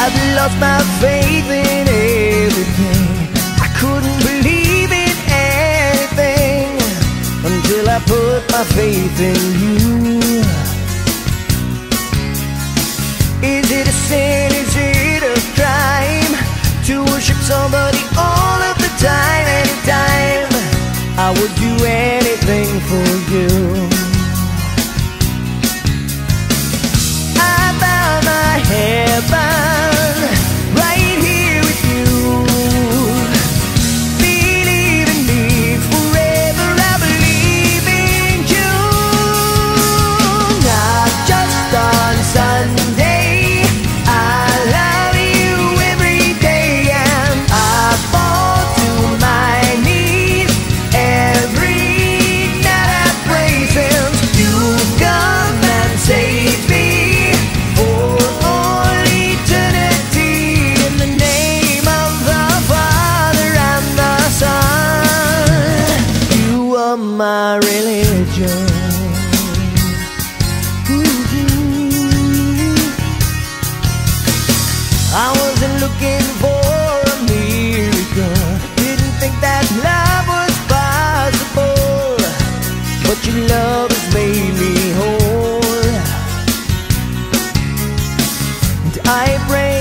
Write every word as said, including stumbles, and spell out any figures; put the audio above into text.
I'd lost my faith in everything. I couldn't believe in anything until I put my faith in you. Is it a sin, is it a crime to worship somebody all of the time, anytime? I would do anything for you. I bow my head down right here with you. Believe in me forever, I believe in you. Not just on Sunday, I love you every day, and I fall to my knees every night I pray, since you've come and saved me for all eternity. In the name of the Father and the Son, you are my religion. I wasn't looking for a miracle, didn't think that love was possible, but your love has made me whole. And I pray